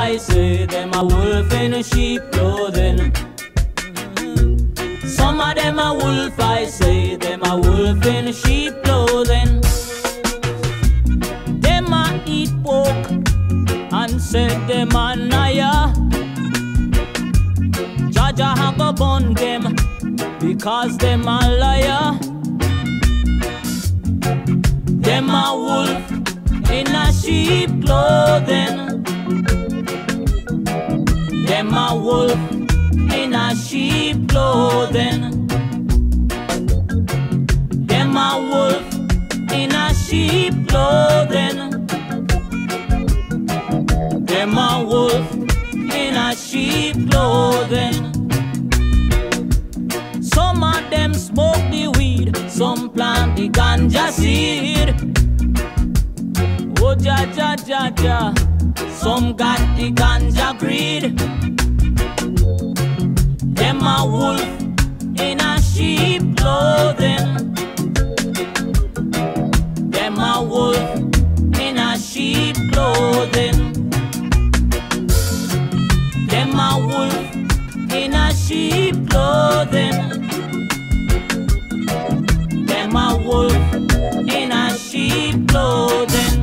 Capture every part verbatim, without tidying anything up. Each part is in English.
I say, them a wolf in sheep clothing. Some of them a wolf, I say, them a wolf in sheep clothing. Them a eat pork and said them a liar. Jaja have go burn them because them a liar. Them a wolf in a sheep clothing. Them a wolf in a sheep clothing. Them a wolf in a sheep clothing. Them a wolf in a sheep clothing. Some of them smoke the weed, some plant the ganja seed. Oh ja ja ja ja, some got the ganja greed. Them a wolf in a sheep clothing. Them a wolf in a sheep clothing. Them a wolf in a sheep clothing. Them a wolf in a sheep clothing.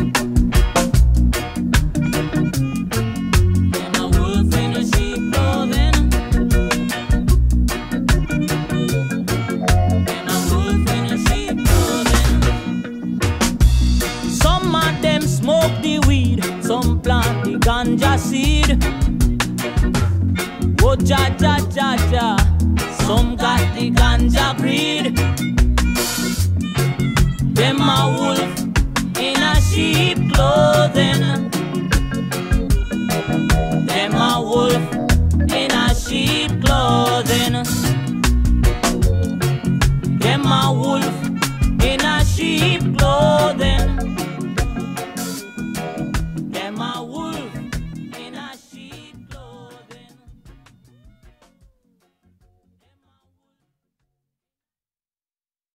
Them a wolf in a sheep clothing. Them a wolf in a sheep clothing. Some of them smoke the weed, some plant the ganja seed. Oh ja ja ja ja, some got the ganja greed. Them a wolf